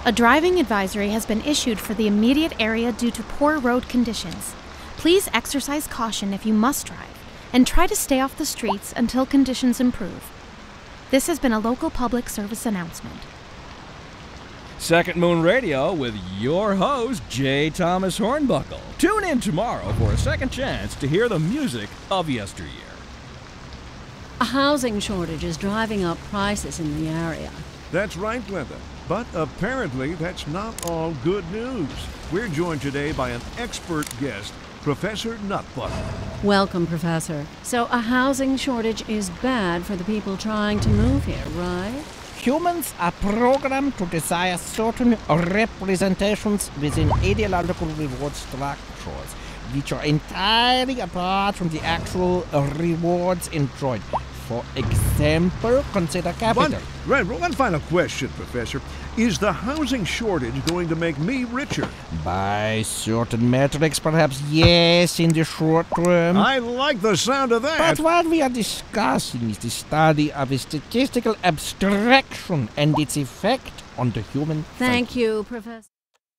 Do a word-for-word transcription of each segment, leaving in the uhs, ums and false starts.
A driving advisory has been issued for the immediate area due to poor road conditions. Please exercise caution if you must drive, and try to stay off the streets until conditions improve. This has been a local public service announcement. Second Moon Radio with your host, J. Thomas Hornbuckle. Tune in tomorrow for a second chance to hear the music of yesteryear. A housing shortage is driving up prices in the area. That's right, Glenda. But apparently that's not all good news. We're joined today by an expert guest, Professor Nutbutter. Welcome, Professor. So a housing shortage is bad for the people trying to move here, right? Humans are programmed to desire certain representations within ideological reward structures, which are entirely apart from the actual rewards enjoyed. For example, consider capital. One, right, one final question, Professor. Is the housing shortage going to make me richer? By certain metrics, perhaps yes, in the short term. I like the sound of that. But what we are discussing is the study of a statistical abstraction and its effect on the human Thank psyche. you, Professor.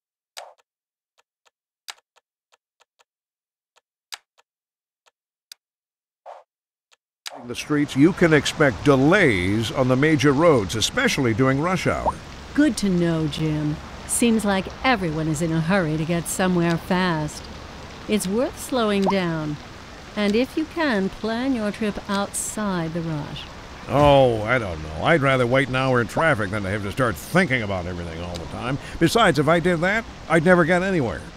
The streets, you can expect delays on the major roads, especially during rush hour. Good to know, Jim. Seems like everyone is in a hurry to get somewhere fast. It's worth slowing down. And if you can, plan your trip outside the rush. Oh, I don't know. I'd rather wait an hour in traffic than to have to start thinking about everything all the time. Besides, if I did that, I'd never get anywhere.